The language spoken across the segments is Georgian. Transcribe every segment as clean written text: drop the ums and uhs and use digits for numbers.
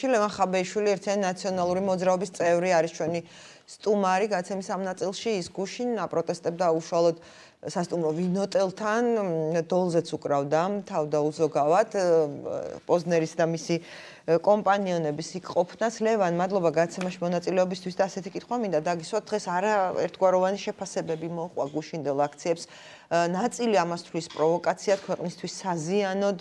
პუნქტში ლევან ხაბეიშვილი ერთიანი ნაციონალური მოძრაობის წევრი არის ჩვენი სტუმარი გაცემის ამ ნაწილში ის გუშინ აპროტესტებდა უშუალოდ სასტუმრო ვინოტელთან დოლზეც უკრავდა თავდაუზოგავად პოზნერის და მისი კომპანიონების იქ ყოფნას ლევან მადლობა გაცემაში მონაწილეობისთვის და ასეთი კითხვა მინდა დაგისვათ დღეს არაერთგვაროვანი შეფასებები მოყვა გუშინდელ აქციებს ნაწილი ამასთვის პროვოკაციად ქვეყნისთვის საზიანოდ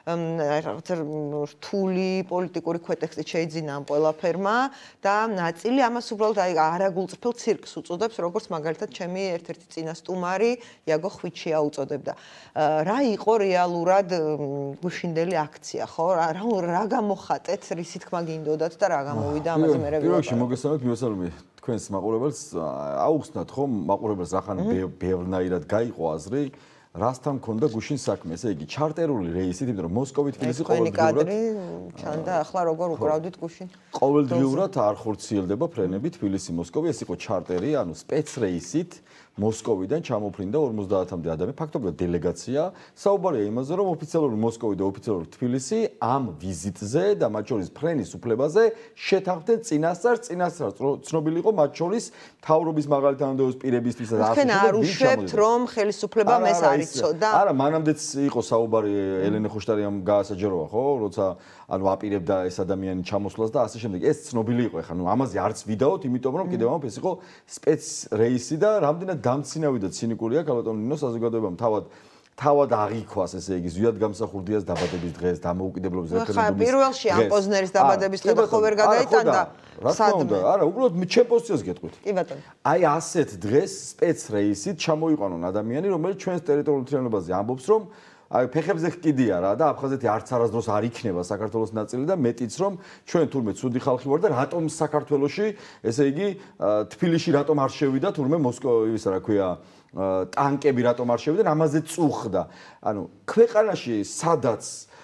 რთული პოლიტიკური ქვეტექსტით შეიძინა ამ ყველაფერმა და ნაწილი ამას უბრალოდ არაგულწრფელ ცირკს უწოდებს როგორც მაგალითად ჩემი ერთ-ერთი წინა სტუმარი იაგო ხვიჩია უწოდებდა რა იყო რეალურად გუშინდელი აქცია ხო რა გამოხატეთ რისი თქმა გინდოდათ და რა გამოვიდა ამაზე მე პირველში მოგესალმებით თქვენს მაყურებელს აუხსნათ ხომ მაყურებელს ახან ბევრნაირად გაიყო აზრი რასთან მქონდა გუშინ საქმე ესე იგი ჩარტერული რეისით იმიტომ რომ მოსკოვი თბილისი ყოველდღიურად ჩანდა ახლა როგორ უკრავდით გუშინ ყოველდღიურად არ ხორციელდება ფრენები თბილისი მოსკოვი ეს იყო ჩარტერი ანუ სპეცრეისით მოსკოვიდან ჩამოფრინდა 50-მდე ადამიანი ფაქტობრივად დელეგაცია საუბარია იმაზე რომ ოფიციალური მოსკოვი და ოფიციალური თბილისი ამ ვიზიტზე და მათ შორის ფრენის უფლებაზე შეთანხმდნენ წინასწარ ცნობილი იყო მათ შორის მთავრობის მაგალითად პირებისთვის და თქვენ არ უშვებთ რომ ხელისუფლებამ ეს არ იცოდა არა მანამდეც იყო საუბარი ელენე ხოშტარიამ გაასაჯაროა ხო როცა ანუ აპირებდა ეს ადამიანი ჩამოსვლას და ასე შემდეგ ეს ცნობილი იყო ეხლა ნუ ამაზე არც ვიდაოთ იმიტომ რომ კიდევ ამ ეს იყო სპეც რეისი და რამდენად დამცინავი და ცინიკურია ქალბატონ ნინო საზოგადოებამ თავად აღიქვას ესე იგი ზვიად გამსახურდიას დაბადების დღეს დამოუკიდებლობის რეფერენდუმის პირველში ამ პოზნერის დაბადების დღე და ხო ვერ გადაიტანდა სადმე არა უბრალოდ ჩემ პოზიციას გეტყვით კი ბატონო აი ასეთ დღეს სპეც რეისით ჩამოიყვანონ ადამიანი რომელიც ჩვენს ტერიტორიულ მთლიანობაზე ამბობს რომ აი ფეხებზე ხკიდია რა და აფხაზეთი არც არასდროს არ იქნება საქართველოს ნაწილი და მეტიც რომ ჩვენ თურმე ცუდი ხალხი ვარ და რატომ საქართველოში ესე იგი თბილისში რატომ არ შევიდა თურმე მოსკოვის რა ქვია ტანკები რატომ არ შევიდნენ ამაზე წუხდა ანუ ქვეყანაში სადაც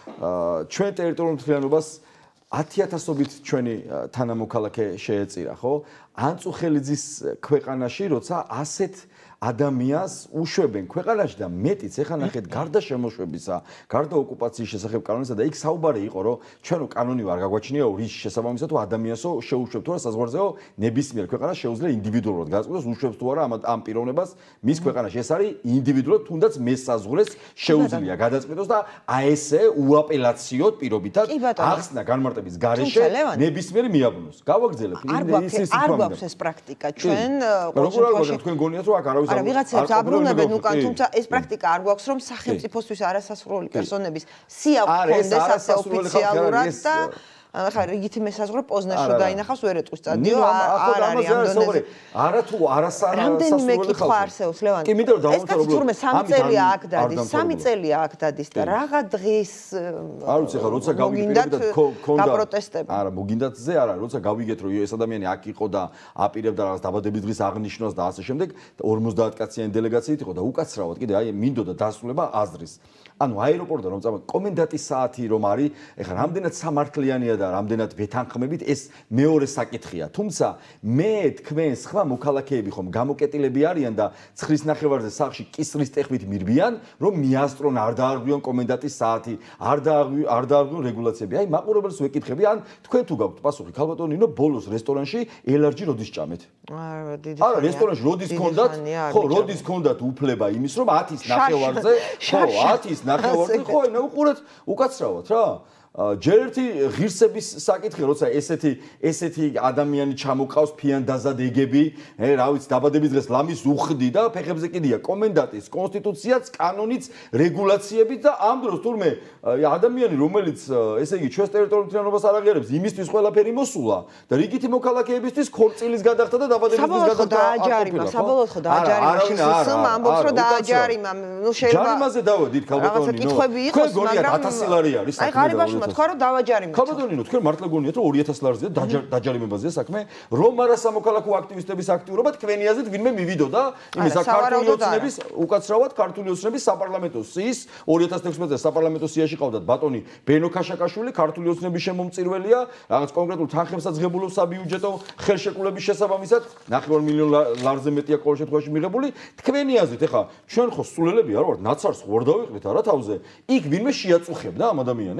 ჩვენ ტერიტორიულ მთლიანობას 10,000-ობით ჩვენი თანამოქალაქე შეეწირა ხო ანწუხელიძის ქვეყანაში როცა ასეთ ადამიანს უშვებენ ქვეყანაში და მეტიც ეხლა ნახეთ გარდა შემოშვებისა, გარდა ოკუპაციის შესახებ კანონისა და იქ საუბარი იყო რომ ჩვენო კანონი არ გაგვაჩნია რის შესაბამისად თუ ადამიანსო შეუშვებთ თუ არა საზღვარზეო ნებისმიერ ქვეყანას შეუძლია ინდივიდუალურად გაწყვეტოს უშვებს თუ არა ამ პიროვნებას მის ქვეყანაში ეს არის ინდივიდუალურად თუნდაც მესაზღვრეს შეუძლია გადაწყვეტოს და აესე უაპელაციოდ პირობითად ახსნა განმარტების გარეშე ნებისმიერი მიაბნოს გავაგზელებ არ გვაქვს ეს პრაქტიკა ჩვენ როგორ თქვენ გონიათ რომ აქ არავის არა ვიღაცებს აბრუნებენ უკან თუმცა ეს პრაქტიკა არ გვაქვს რომ სახელმწიფოსთვის არასასრული პერსონების სია გქონდეს ასე ოფიციალურად და ახლა რიგითი მესაზღვრე პოზნერში დაინახავს ვერ ეტყვის წადიო არ არის ამ დონეზე არა თუ რამდენიმე კითხვა არსებობს ლევან ეს კაცი თურმე 3 წელია აქ დადის 3 წელია აქ დადის და რაღა დღის არ ვიცი ხა როცა გავიგეთ ქონდა გაპროტესტება არა მოგინდათზე არა როცა გავიგეთ რომ ეს ადამიანი აქ იყო და აპირებდა რაღაც დაბადების დღის აღნიშვნას და ასე შემდეგ 50 კაციანი დელეგაციით იყო და უკაცრავად კიდე აი მინდოდა დასრულება აზრის ანუ აეროპორტიდან რომ წავა კომენდანტის საათი რომ არის ეხლა რამდენად სამართლიანია და რამდენად ვეთანხმებით ეს მეორე საკითხია თუმცა მე თქვენ სხვა მოქალაქეები ხომ გამოკეტილები არიან და 9 ნახევარზე სახლში კისრის ტეხვით მირბიან რომ მიასწრონ არ დაარღვიონ კომენდანტის საათი არ დაარღვიონ რეგულაციები აი მაყურებელს ვეკითხები ან თქვენ თუ გაქვთ პასუხი ქალბატონ ნინო ბოლოს რესტორანში ელარჯი როდის ჭამეთ არა რესტორანში როდის გქონდათ ხო როდის გქონდათ უფლება იმის რომ 10-ის ნახევარზე ხო 10-ის ნახევარზე ხო აი უყურეთ უკაცრავად რა ჯერ ერთი ღირსების საკითხი როცა ესეთი ადამიანი ჩამოყავს ფიანდაზად ეგები რა ვიცი დაბადების დღეს ლამის უხდი და ფეხებზე კიდია კომენდანტის კონსტიტუციაც კანონიც რეგულაციებით და ამ დროს თურმე ადამიანი რომელიც ესე იგი ჩვენს ტერიტორიულ მთლიანობას არ აღიარებს იმისთვის ყველაფერი მოსულა და რიგითი მოქალაქეებისთვის ქორწილის გადახდა და დაბადების დღის გადახდა საბოლოოდ ხო დააჯარიმა სამ ამბობს რომ დააჯარიმა ნუ შეიძლება ჯარიმაზე დავედით ქალბატონი ნო თქვენ გონიათ 1000 ლარი არის აი ღარიბაში თქვა რომ დავაჯარიმეთ ქალბატონინო თქვენ მართლა გონიათ რომ 2000 ლარზეა დაჯარიმებაზეა საქმე რომ არა სამოქალაქო აქტივისტების აქტიურობა თქვენი აზრით ვინმე მივიდოდა იმის ქართული ოცნების უკაცრავად ქართული ოცნების საპარლამენტო სიის 2016 წელს საპარლამენტო სიაში ყავდათ ბატონი ბენო ქაშაკაშვილი ქართული ოცნების შემომწირველია რაღაც კონკრეტულ თანხებსაც ღებულობს საბიუჯეტო ხელშეკრულების შესაბამისად 9 მილიონ ლარზე მეტია ყოველ შემთხვევაში მიღებული თქვენი აზრით ეხა ჩვენ ხო სულელები არ ვართ ნაცარს ხوار დავიყრით არა თავზე იქ ვინმე შეაწუხებდა ამ ადამიანებს კომენდანტ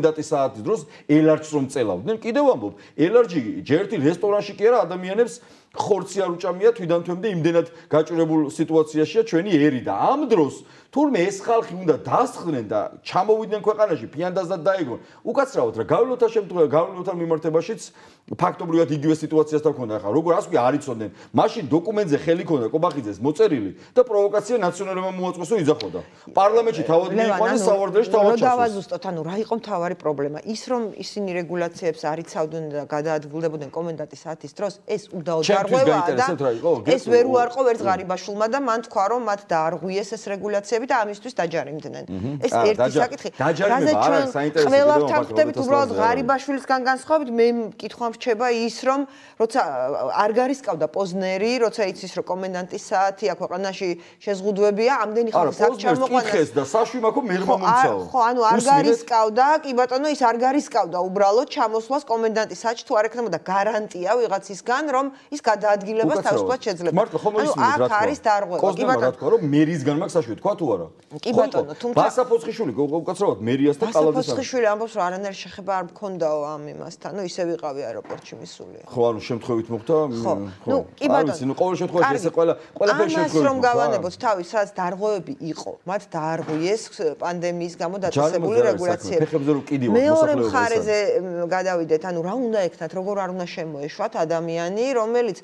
კომენდანტის საათის დროს ელარჯს რომ წელავდნენ. კიდევ ამბობ, ელარჯი ჯერთი რესტორანში კი არა ადამიანებს ხორცი არ უჭამია თვიდან თვემდე იმდენად გაჭირებულ სიტუაციაშია ჩვენი ერი და ამ დროს თურმე ეს ხალხი უნდა დასხდნენ და ჩამოვიდნენ ქვეყანაში ფიანდაზად დაეგონ. უკაცრავად რა გავლენათა შემთხვევაში გავლენათა მიმართებაშიც ფაქტობრივად იგივე სიტუაციას დაქონდა ხა როგორ ასე არ იცოდნენ მაშინ დოკუმენტზე ხელი ქონდა კობახიძეს მოწერილი და პროვოკაცია ნაციონალებმა მოაწყოსო იძახოდა პარლამენტში თავად მიიყვანეს სავარდეში თავად ჩასვეს. დავაზუსტოთ, ანუ რა იყო მთავარი პრობლემა? ის რომ ისინი რეგულაციებს არ იცავდნენ და გადაადგილდებოდნენ კომენდანტის საათის დროს, ეს უდაოდარღვევაა და ეს ვერ უარყო ვერც ღარიბაშვილმა და მან თქვა რომ მათ დაარღვიეს ეს რეგულაციები და ამისთვის დაჯარიმდნენ. ეს ერთი საკითხი. რაზეც ჩვენ ყველაფერთან ვხვდებით უბრალოდ ღარიბაშვილისგან განსხვავებით, მე მკითხვა რჩება ის რომ როცა არ გარისკავდა პოზნერი, როცა იცის რომ კომენდანტის საათია ქვეყანაში შეზღუდვებია, ამდენი ხალხის აქ ჩამოყვანას და საშვი მაქო მერმა მომცაო. ხო, ანუ არ გარისკავდა, კი ბატონო, ის არ გარისკავდა უბრალოდ ჩამოსვლას კომენდანტის საათში თუ არ ექნებოდა გარანტია ვიღაცისგან რომ ის გადაადგილებას თავისუფლად შეძლება. ანუ აქ არის დარღვევა. კი ბატონო, რა თქვა რომ მერიისგან მაქვს საშვი, თქვა თუ არა? კი ბატონო, თუმცა ბასაფოცხიშვილი უკაცრავად მერიას და კალათის ბასაფოცხიშვილი ამბობს რომ არანაირი შეხება არ მქონდაო ამ იმასთან. ნუ ისე ვიყავი აეროპორტში მისული. ხო, ანუ შემთხვევით მოხდა. ხო, ნუ კი ბატონო. არის, ნუ ყოველ შემთხვევაში ესე ყველაფერი შემთხვევით. ამას რომ გავანებოთ თავის, სადაც დარღვევები იყო, მათ დაარღვიეს პანდემიის გამო დაწესებული რეგულაციები. ფეხებზე რომ კიდივარ მეორე მხარეზე გადავიდეთ, ანუ რა უნდა ექნათ, როგორ არ უნდა შემოეშვათ ადამიანი, რომელიც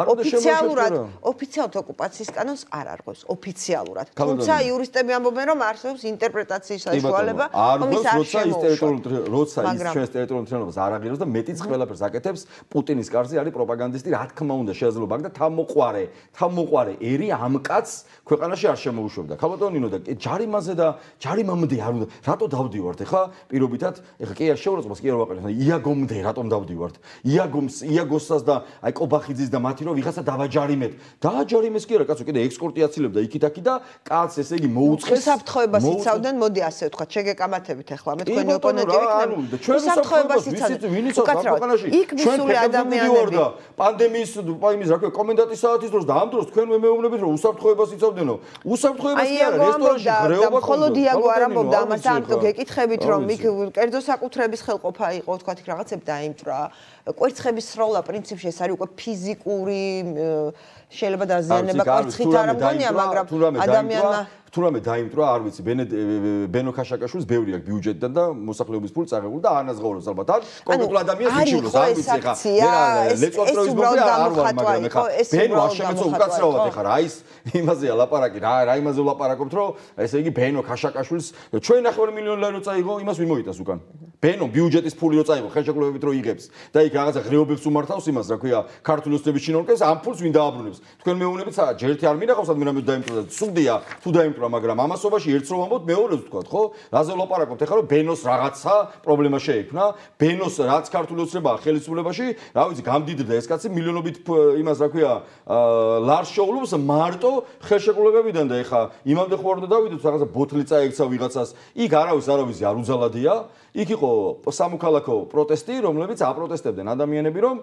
ოფიციალურად ოკუპაციის კანონს არ არღვევს, ოფიციალურად. თუმცა იურისტები ამბობენ, რომ არსებობს ინტერპრეტაციის საშუალება, რომ ის არ შემოუშვა. როცა ის ჩვენს ტერიტორიულ მთლიანობას არ აღიარებს და მეტიც ყველაფერს აკეთებს, პუტინის კარზე არის პროპაგანდისტი, რა თქმა უნდა შეეძლება აქ და თავმოყვარე ერი ამ კაცს ქვეყანაში არ შემოუშვებდა. ქალბატონინო და ჯარიმაზე და ჯარიმამდე არ უნდა. რატო დავდივართ ეხა პირობითად? ეხა კი არ შეურაცხყოფას კი არ ვაყენებ. იაგომდე რატომ დავდივართ? იაგოსას და აი კობახიძის და მათი რომ ვიღაცა დავაჯარიმეთ. დააჯარიმეს კი არა კაცო, კიდე ექსპორტი აცილებდა იქით-აქი და კაც ესე იგი მოუწყეს. უსაფრთხოებას იცავდნენ, მოდი ასე ვთქვათ, შეგეკამათებით ახლა მე თქვენი ოპონენტი ვიქნები. ჩვენ უსაფრთხოებას იცავდნენ. ვინ იცავს ქვეყანაში? იქ მისული ადამიანები პანდემიის იმის რა ქვია კომენდანტის საათის დროს და ამ დროს თქვენ მეუბნებით რომ უსაფრთხოებას იცავდნენო. უსაფრთხოებას კი არა, რესტორანში ღრეობა ხონდა. მხოლოდ იაგო არ ამბობდა ამას, ამიტომ გეკითხებით რომ იქ კერძო საკუთრების ხელყოფა იყო, ვთქვათ, იქ რაღაცები დაიმჭრა. კვერცხების სროლა პრინციპში ეს არის უკვე ფიზიკური შეიძლება დაზიანება კვერცხით არ ამგონია, მაგრამ ადამიანმა თურმე დაიმტრა, არ ვიცი, ბენო ქაშაკაშვილის ბევრი აქვს ბიუჯეტიდან და მოსახლეობის ფული წაღებული და ანაზღაუროს ალბათ. ან კონკრეტულ ადამიანს იჩივლოს, არ ვიცი ხა. ლეწვატროის მოგე არ ვარ, მაგრამ ხა ბენო არ შემეცო უკაცრავად ხა რა ის იმაზეა ლაპარაკი, რა იმაზე ვლაპარაკობთ, რომ ესე იგი ბენო ქაშაკაშვილის ჩვენ 9 მილიონი ლარი რო წაიღო, იმას ვინ მოიტანს უკან? ბენო ბიუჯეტის ფული რო წაიღო, ხელშეკრულებით რო იღებს და იქ რაღაცა ღრეობებს უმართავს იმას, რა ქვია, ქართული ოცნების ჩინოვნიკებს, ამ ფულს ვინ დააბრუნებს? თქვენ მეუბნებით, ჯერთი არ მინახავს ადამიანებს დაიმტრა და სუდია, თუ დაიმტრა მაგრამ ამასობაში ერთს რომ ამბობთ მეორეს ვთქვათ, ხო? რაზე ვლაპარაკობთ ახლა რომ ბენოს რაღაცა პრობლემა შეექმნა, ბენოს რაც ქართული ოცნებაა ხელისუფლებაში, რა ვიცი, გამდიდრდა ეს კაცი მილიონობით იმას რა ქვია, ლარს შეუძლებს მარტო ხელშეკრულებებიდან და ეხა იმამდე ხო არ უნდა დავიდეთ რაღაცა ბოთლი წაექცა ვიღაცას. იქ არავის არ უძალადია. იქ იყო სამოქალაქო პროტესტი, რომლებიც აპროტესტებდნენ ადამიანები, რომ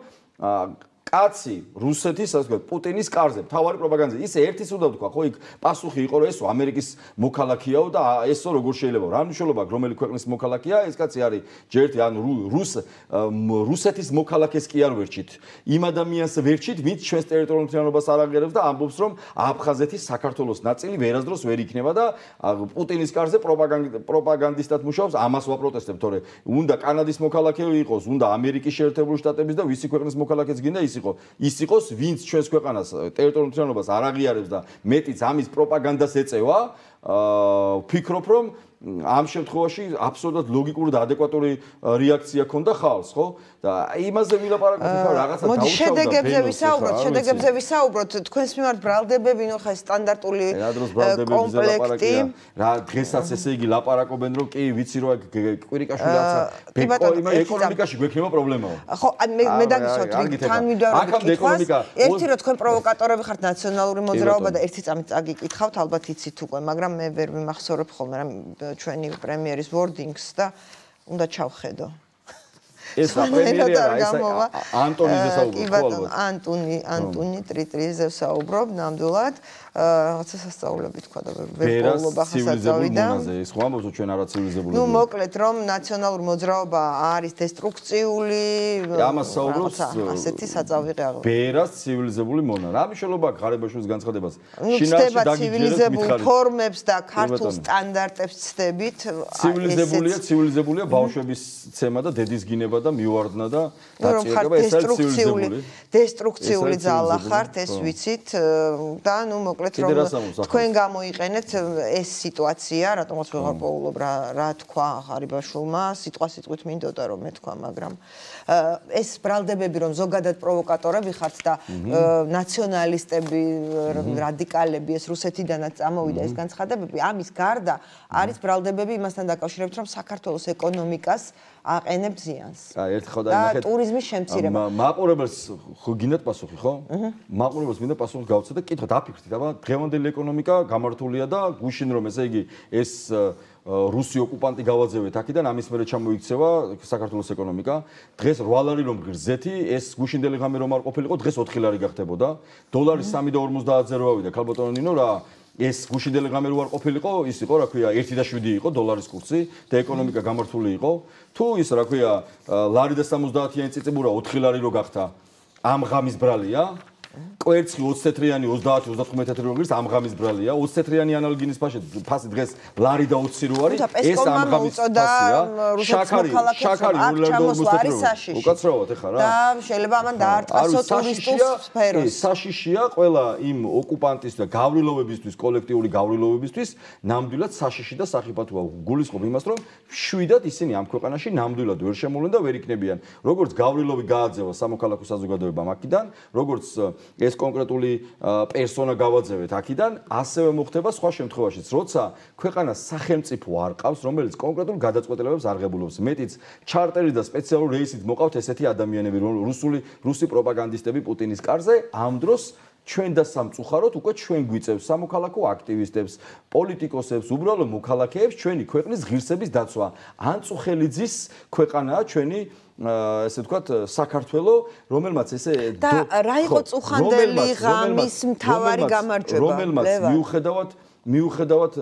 კაცი რუსეთის ასე ვთქვათ პუტინის კარზე თავარი პროპაგანდა ისე ერთის უნდა ვთქვა ხო იქ პასუხი იყო რომ ესო ამერიკის მოქალაქეაო და ესო როგორ შეიძლება რა მნიშვნელობა რომელი ქვეყნის მოქალაქეა ეს კაცი არის ჯერთი ანუ რუსეთის მოქალაქეს კი არ ვერჩით იმ ადამიანს ვერჩით ვინც ჩვენს ტერიტორიულ მთლიანობას არ აღიარებს და ამბობს რომ აფხაზეთის საქართველოს ნაწილი ვერასდროს ვერ იქნება და პუტინის კარზე პროპაგანდისტად მუშაობს ამას ვაპროტესტებ თორე უნდა კანადის მოქალაქე იყოს უნდა ამერიკის შეერთებული შტატების და ვისი ქვეყნის მოქალაქეც გინდა ის იყოს ვინც ჩვენს ქვეყანას ტერიტორიულ მთლიანობას არ აღიარებს და მეტიც ამის პროპაგანდას ეწევა ვფიქრობ რომ ამ შემთხვევაში აბსოლუტურად ლოგიკური და ადეკვატური რეაქცია ქონდა ხალხს, ხო? და იმაზე ვილაპარაკოთ ხა რაღაცა დაუშვავდა. მოდი შედეგებზე ვისაუბროთ. თქვენს მიმართ ბრალდებები ნუ ხა სტანდარტული კომპლექტი. რა დღესაც ესე იგი ლაპარაკობენ რომ კი ვიცი რომ კვირიკაშვილიაცა ეკონომიკაში გვექნება პრობლემაო. ხო, მე დაგისვათ თანმიმდევრული კითხვა. ერთი რომ თქვენ პროვოკატორები ხართ ნაციონალური მოძრაობა და ერთი წამით წაგიკითხავთ, ალბათ იცით უკვე, მაგრამ მე ვერ ვიმახსოვრებ ხოლმე რამ ჩვენი პრემიერის wordings და უნდა ჩავხედო. ეს პრემიერია ეს ანტონიზე საუბრობ ხო ანტონი ტრიტრიზე საუბრობ ნამდვილად რაღაცა სასწაულები თქვა და ვერ პოულობა ხასაწავიდა ეს ხო ამბობს ჩვენ არა ცივილიზებული ნუ მოკლედ რომ ნაციონალური მოძრაობა არის დესტრუქციული ამას საუბრობს ასეთი საწავიღე აღება ბერას ცივილიზებული მონა რა მნიშვნელობა ღარიბაშვილის განცხადებას შინაარსი დაგიჯერებთ ფორმებს და ქართულ სტანდარტებს ცდებით ცივილიზებულია ბავშვების ცემა და დედის გინება და მივარდნა და დაწიება ეს არის ცივილიზებული დესტრუქციული ძალა ხართ ეს ვიცით და ნუ მოკლედ რომ თქვენ გამოიყენეთ ეს სიტუაცია რატომაც ვეღარ პოულობ რა თქვა ღარიბაშვილმა სიტყვით მინდოდა რომ მეთქვა მაგრამ ეს ბრალდებები რომ ზოგადად პროვოკატორები ხართ და ნაციონალისტები რადიკალები ეს რუსეთიდანაც წამოვიდა ეს განცხადებები ამის გარდა არის ბრალდებები იმასთან დაკავშირებით რომ საქართველოს ეკონომიკას აყენებს ზიანს. ერთხელ და ტურიზმის შემცირება. მაყურებელს ხო გინდათ პასუხი, ხო? მაყურებელს მინდა პასუხი გავცე და კითხოთ, აფიქრეთ, აბა დღევანდელი ეკონომიკა გამართულია და გუშინ რომ ესე იგი ეს რუსი ოკუპანტი გავაძევეთ აქედან ამის მერე ჩამოიქცევა საქართველოს ეკონომიკა. დღეს 8 ლარი რომ გრძეთი, ეს გუშინდელი ღამე რომ არ ყოფილიყო, დღეს 4 ლარი გახდებოდა. დოლარი 3.50-ზე რო ავიდა, ქალბატონო ნინო რა ეს გუშინდელი ღამე რო არ ყოფილიყო, ის იყო, რა ქვია, 1.7 იყო დოლარის კურსი და ეკონომიკა გამართული იყო. თუ ის, რა ქვია, ლარი და 70-იანი წიწიბურა 4 ლარი რო გახდა, ამ ღამის ბრალია. კვერცხი 20 თეთრიანი 30-35 თეთრი რო გირს ამ ღამის ბრალია 20 თეთრიანი ანალგინის ფასი დღეს ლარი და 20 რო არის ეს ამ ღამის ფასია შაქარი უკაცრავად ეხა რა და შეიძლება ამან დაარტყასო ტურისტულ სფეროს საშიშია ყველა იმ ოკუპანტის და გავრილოვებისთვის კოლექტიური გავრილოვებისთვის ნამდვილად საშიში და სახიფათოა გულისხმობ იმას რომ შვიდად ისინი ამ ქვეყანაში ნამდვილად ვერ შემოვლენ და ვერ იქნებიან როგორც გავრილოვი გააძევა სამოქალაქო საზოგადოებამ აქედან როგორც ეს კონკრეტული პერსონა გავაძევეთ აქედან, ასევე მოხდება სხვა შემთხვევაშიც, როცა ქვეყანას სახელმწიფო არ ყავს, რომელიც კონკრეტულ გადაწყვეტილებებს არღებულობს. მეტიც ჩარტერი და სპეციალური რეისით მოყავთ ესეთი ადამიანები, რუსი პროპაგანდისტები პუტინის კარზე, ამ დროს ჩვენ და სამწუხაროდ უკვე ჩვენ გვიწევს სამოქალაქო აქტივისტებს, პოლიტიკოსებს, უბრალოდ მოქალაქეებს ჩვენი ქვეყნის ღირსების დაცვა. ანწუხელიძის ქვეყანაა ჩვენი ესე ვთქვათ საქართველო რომელმაც ესე და რა იყო წუხანდელი ღამის მთავარი გამარჯვება რომელმაც მიუხედავად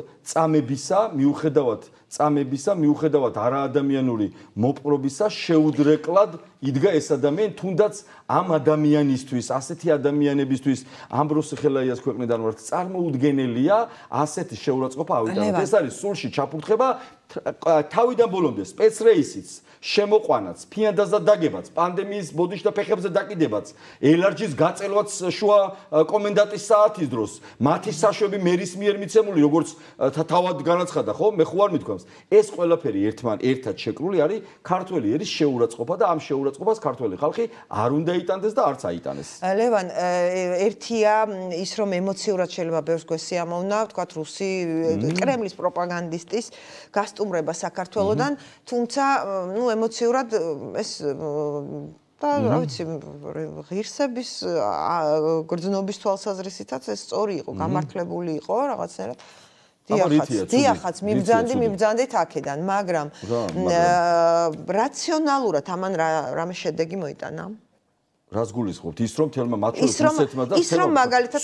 მიუხედავად არაადამიანური მოპყრობისა შეუდრეკლად იდგა ეს ადამიანი თუნდაც ამ ადამიანისთვის ასეთი ადამიანებისთვის ამბროსი ხელაიას ქვეყნიდან ვართ წარმოუდგენელია ასეთი შეურაცხყოფა ავიტანოთ ეს არის სულში ჩაფურთხება თავიდან ბოლომდე სპეცრეისიც შემოყვანაც ფიანდაზად დაგებაც პანდემიის ბოდიშ და ფეხებზე დაკიდებაც ელარჯის გაწელვაც შუა კომენდანტის საათის დროს მათი საშვები მერის მიერ მიცემული როგორც თავად განაცხადა ხო მე ხო არ მithქვამს ეს ყველაფერი ერთად შეკრული არის ქართველი ერის შეურაცხყოფა და ამ შეურაცხყოფას ქართველი ხალხი არ უნდა იტანდეს და არც აიტანეს ლევან ერთია ის რომ ემოციურად შეიძლება ბევრს გვესიამოვნა ვთქვათ რუსი კრემლის პროპაგანდისტის გასტუმრება საქართველოდან თუმცა ნუ ემოციურად ეს და რა ვიცი ღირსების გრძნობის თვალსაზრისითაც ეს სწორი იყო გამართლებული იყო რაღაცნაირად დიახაც მიბრძანდით აქედან მაგრამ რაციონალურად ამან რამე შედეგი მოიტანა რას გულისხმობთ ის რომ თელმა მათშორის რუსეთმა და ის რომ მაგალითად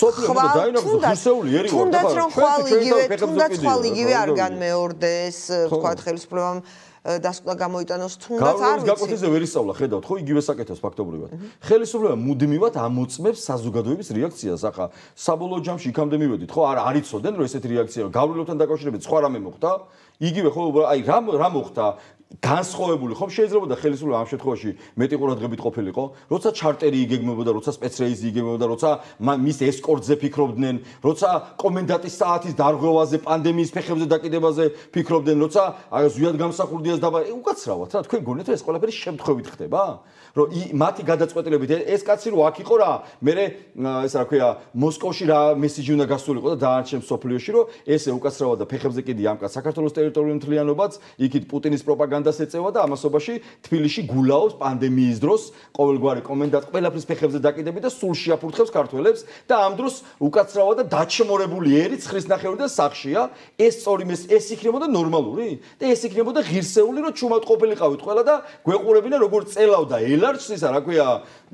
თუნდაც ხვალ იგივე არ განმეორდეს ვთქვათ ხელისუფლებამ დასკვნა გამოიტანოს თუნდაც არ ვიცი. გაკვეთილზე ვერ ისწავლა, ხედავთ ხო იგივე საკეთებს ფაქტობრივად. ხელისუფლება მუდმივად ამოწმებს საზოგადოების რეაქციას. ახლა საბოლოო ჯამში იქამდე მივედით, ხო? არ იცოდნენ რომ ესეთი რეაქცია გავრილოვთან დაკავშირებით სხვა რამე მოხდა. იგივე ხო აი რა მოხდა? განსხვავებული ხომ შეიძლება და ხელისუფლება ამ შემთხვევაში მეტი ყურადღებით ყოფილიყო, როცა ჩარტერი იგეგმებოდა, როცა სპეცრეისი იგეგმებოდა, როცა მის ესკორტზე ფიქრობდნენ, როცა კომენდანტის საათის დარღვევაზე, პანდემიის ფეხებზე დაკიდებაზე ფიქრობდნენ, როცა ზვიად გამსახურდიას დაბა უკაცრავად რა თქვენ გონიათ რომ ეს ყველაფერი შემთხვევით ხდება? რომ მათი გადაწყვეტილებით ეს კაცი რო აქ იყო რა, მე ეს რა ქვია, მოსკოვში რა მესიჯი უნდა გასულიყო და დაარჩენ სოფლიოში რომ ესე უკაცრავად და ფეხებზე კიდი ამ კაც საქართველოს ტერიტორიული მთლიანობაც, იქით პუტინის პროპაგანდა პროპაგანდას ეწევა და ამასობაში თბილისში გულაობს პანდემიის დროს ყოველგვარი კომენდანტ ყველაფრის ფეხებზე დაკიდები და სულში აფურთხებს ქართველებს და ამ დროს უკაცრავად და დაჩმორებული ერი ცხრისნახევრი და სახშია ეს სწორი ეს იქნებოდა ნორმალური და ეს იქნებოდა ღირსეული რომ ჩუმად ყოფილიყავით ყველა და გვეყურებინა როგორ წელავდა ელარჯს ისა რა ქვია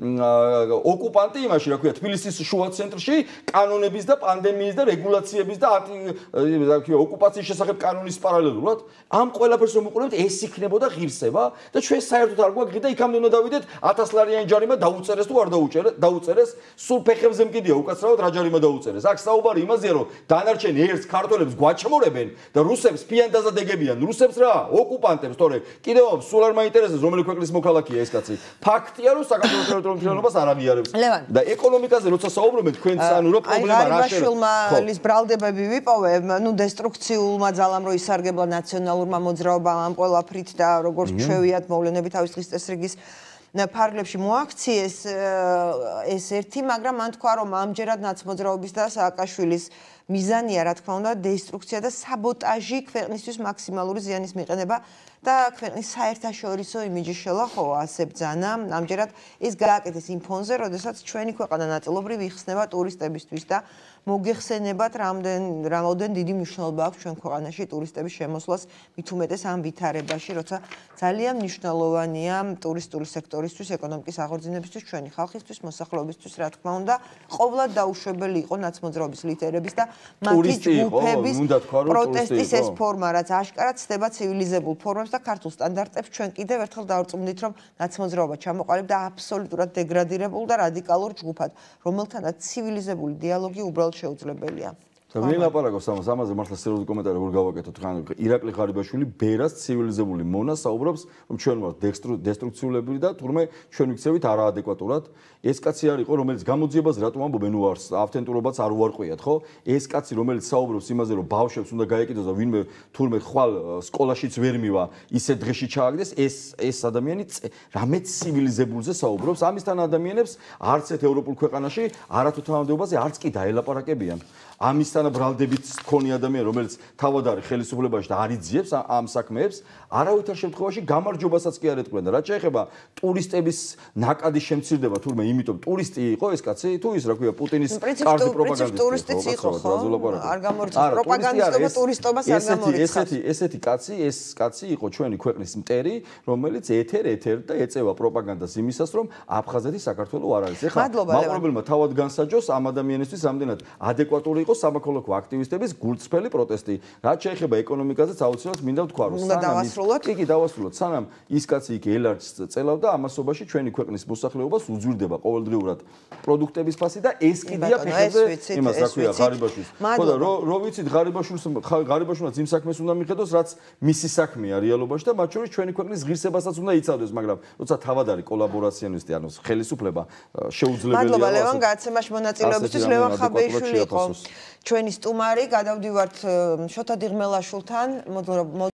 ოკუპანტი იმაში რა ქვია თბილისის შუა ცენტრში კანონების და პანდემიის და რეგულაციების და რა ქვია ოკუპაციის შესახებ კანონის პარალელურად ამ ყველაფერს რომ უყურებთ ეს იქნებოდა ღირსება და ჩვენ საერთოდ არ გვაქვს და იქამდე უნდა დავიდეთ 1000 ლარიანი ჯარიმა დაუწერეს თუ არ დაუწერეს სულ ფეხებზე მკიდია უკაცრავად რა ჯარიმა დაუწერეს აქ საუბარი იმაზეა რომ დანარჩენი ერთს ქართველებს გვაჩმორებენ და რუსებს ფიანდაზად ეგებიან რუსებს რა ოკუპანტებს თორე კიდევ სულ არ მაინტერესებს რომელი ქვეყნის მოქალაქეა ეს კაცი ფაქტია რომ საქართველოს ტერიტორიულ მთლიანობას არ აღიარებს და ეკონომიკაზე როცა საუბრობენ თქვენ ანუ რომ პრობლემა რა ღარიბაშვილმა ბრალდებები ვიპოვე ნუ დესტრუქციულმა ძალამ რო ისარგებლა ნაციონალურმა მოძრაობამ ამ ყველაფრით და როგორც ჩვევიათ მოვლენები თავის დღის წესრიგის ფარგლებში მოაქციეს ეს ერთი მაგრამ მან თქვა რომ ამჯერად ნაცმოძრაობის და სააკაშვილის მიზანია რა თქმა უნდა დესტრუქცია და საბოტაჟი ქვეყნისთვის მაქსიმალური ზიანის მიყენება და ქვეყნის საერთაშორისო იმიჯის შელახოვა ასე ბრძანა ამჯერად ეს გააკეთეს იმ ფონზე როდესაც ჩვენი ქვეყანა ნაწილობრივ იხსნება ტურისტებისთვის და მოგეხსენებათ რამდენ დიდი მნიშვნელობა აქვს ჩვენ ქვეყანაში ტურისტების შემოსვლას მით უმეტეს ამ ვითარებაში როცა ძალიან მნიშვნელოვანია ტურისტული სექტორისთვის ეკონომიკის აღორძინებისთვის ჩვენი ხალხისთვის მოსახლეობისთვის რა თქმა უნდა ყოვლად დაუშვებელი იყო ნაცმოძრაობის ლიდერების და მათი ჯგუფების პროტესტის ეს ფორმა რაც აშკარად ცდება ცივილიზებულ ფორმებს და ქართულ სტანდარტებს ჩვენ კიდევ ერთხელ დავწმუნდით რომ ნაცმოძრაობა ჩამოყალიბდა აბსოლუტურად დეგრადირებულ და რადიკალურ ჯგუფად რომელთანაც ცივილიზებული დიალოგი უბრალოდ შეუძლებელია. და ვინ ლაპარაკობს ამაზე მართლა სერიოზული კომენტარი როგორ გავაკეთოთ ხან ირაკლი ღარიბაშვილი ბერას ცივილიზებული მონა საუბრობს რომ ჩვენ ვართ დესტრუქციულები და თურმე ჩვენ ვიქცევით არაადეკვატურად ეს კაცი არ იყო რომელიც გამოძიებას რატომ ამბობენ ნუ არს ავთენტურობაც არ უარყვიათ ხო ეს კაცი რომელიც საუბრობს იმაზე რომ ბავშვებს უნდა გაეკიდოს და ვინმე თურმე ხვალ სკოლაშიც ვერ მივა ისე დღეში ჩააგდეს ეს ადამიანი რამე ცივილიზებულზე საუბრობს ამისთან ადამიანებს არც ერთ ევროპულ ქვეყანაში არათუ თანამდებობაზე არც კი დაელაპარაკებიან ამისთან ბრალდებით მქონი ადამიანი რომელიც თავად არის ხელისუფლებაში და არ იძიებს ამ საქმეებს არავითარ შემთხვევაში გამარჯვებასაც კი არ ეთქვენ და რაც შეეხება ტურისტების ნაკადის შემცირდება თურმე იმიტომ ტურისტი იყო ეს კაცი თუ ის რა ქვია პუტინის კარგი პროპაგანდისტი ტურისტიც იყო ხო არ გამორჩა პროპაგანდისტობა ტურისტობას არ გამორჩა ესეთი კაცი ეს კაცი იყო ჩვენი ქვეყნის მტერი რომელიც ეთერ და ეწევა პროპაგანდას იმისას რომ აფხაზეთი საქართველოს არ არის ეხლა მაყურებელმა თავად განსაჯოს ამ ადამიანისთვის რამდენად ადეკვატური იყო სამოქალაქო აქტივისტების გულწრფელი პროტესტი რაც შეეხება ეკონომიკაზეც აუცილებლად მინდა ვთქვა რომ კი დავასრულოთ სანამ ის კაცი იქ ელარჯს წელავდა ამასობაში ჩვენი ქვეყნის მოსახლეობას უძვირდება ყოველდღიურად პროდუქტების ფასი და ეს კიდია ფეხებზე იმას რა ქვია ღარიბაშვილს ხო და რო ვიცით ღარიბაშვილს იმ საქმეს უნდა მიხედოს რაც მისი საქმეა რეალობაში და მათ შორის ჩვენი ქვეყნის ღირსებასაც უნდა იცავდეს მაგრამ როცა თავად არის კოლაბორაციონისტი ანუ ხელისუფლება შეუძლებელია მადლობა ლევან გადაცემაში მონაწილეობისთვის ლევან ხაბეიშვილი იყო ჩვენი სტუმარი გადავდივართ შოთა დიღმელაშვილთან